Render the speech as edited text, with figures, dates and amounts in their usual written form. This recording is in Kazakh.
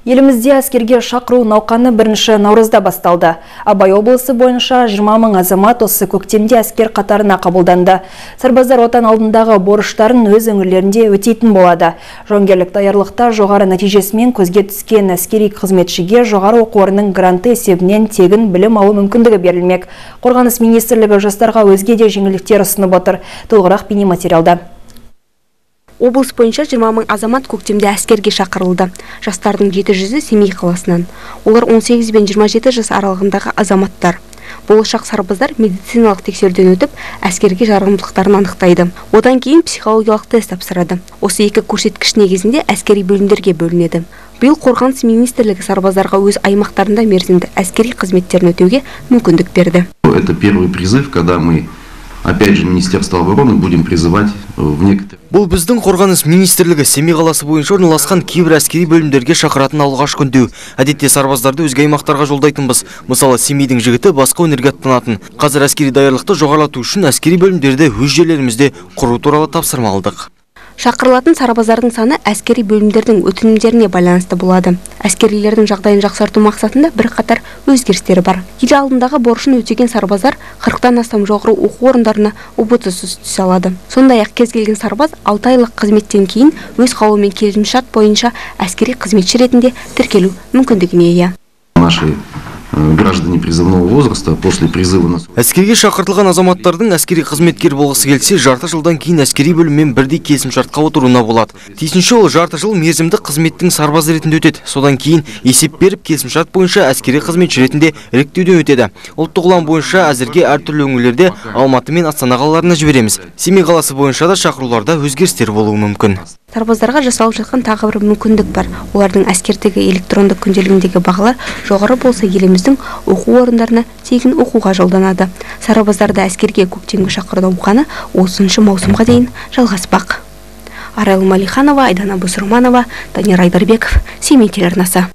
Елімізде әскерге шақыру науқаны 1 наурызда басталды. Абай облысы бойынша 20 мың азамат осы көктемде әскер қатарына қабылданды. Сарбаздар отан алдындағы борыштарын өз өңірлерінде өтейтін болады. Жауынгерлік даярлықта жоғары нәтижесімен көзге түскен әскери қызметшіге жоғары оқу орнының гранты есебінен тегін білім алу мүмкіндігі берілмек. Қорғаныс министрлігі жастарға өзге де жеңілдіктер ұсынып отыр. Толығырақ бейнематериалда. Облыс бойынша 20 мың азамат көктемде әскерге шақырылды. Жастардың 700-і Семей қаласынан. Олар 18 бен 27 жас аралығындағы азаматтар. Болашақ сарбаздар медициналық тексеруден өтіп, әскерге жарамдылықтарын анықтайды. Одан кейін психологиялық тест тапсырады. Осы екі көрсеткіш негізінде әскери бөлімдерге бөлінеді. Биыл Қорғаныс министрлігі сарбаздарға өз аймақтарында мерзімді әскери қызметтерін өтеуге мүмкіндік берді. Это первый призыв, когда мы опять же, Министерство обороны будем призывать в некоторые... Бұл біздің Қорғаныс министрлігі Семей қаласы бойынша орналасқан кейбір әскери бөлімдерге шақыратын алғаш күндеу. Әдетте сарбаздарды өзге аймақтарға жолдайтынбыз. Мысалы, Семейдің жігіті басқа өнерге аттанатын. Қазір әскери даярлықты жоғарылату үшін әскери бөлімдерді өз жерлерімізде құру туралы тапсырма алдық. Шақырылатын сарбаздардың саны әскери бөлімдердің өтінімдеріне байланысты болады. Әскерилердің жағдайын жақсарту мақсатында бірқатар өзгерістері бар. Ел алдындағы борышын өтеген сарбаздар 40-тан астам жоғары оқу орындарына ұбытсыз түсе алады. Сондай-ақ кез келген сарбаз 6 айлық қызметтен кейін өз қалауымен келісімшарт бойынша әскери қызметші ретінде тіркелу мүмкіндігіне ие. Наши граждане призывного возраста после призыва на... Әскерге шақыртылған азаматтардың әскери қызметкер болғысы келсе, жарты жылдан кейін әскери бөліммен бірдей келісімшартқа отыруына болады. Тиісінше ол жарты жыл мерзімді қызметтің сарбазы ретінде өтеді. Содан кейін есеп беріп, келісімшарт бойынша әскери қызметші ретінде іріктеуден өтеді. Ұлттық ұлан бойынша әзірге әртүрлі өңірлерде Алматы мен Астана қалаларына жібереміз. Семей қаласы бойынша да шақыруларда өзгерістер болуы мүмкін. Сарбаздарға жасалып жатқан тағы бір мүмкіндік бар. Олардың әскердегі электрондық күнделігіндегі бағалар жоғары болса, еліміздің оқу орындарына тегін оқуға жолданады. Сарбаздарды әскерге көктемгі шақыру науқаны 30 маусымға дейін жалғаспақ. Арайлым Алиханова, Айдана Бусурманова, Данияр Айдарбеков, Семей телеарнасы.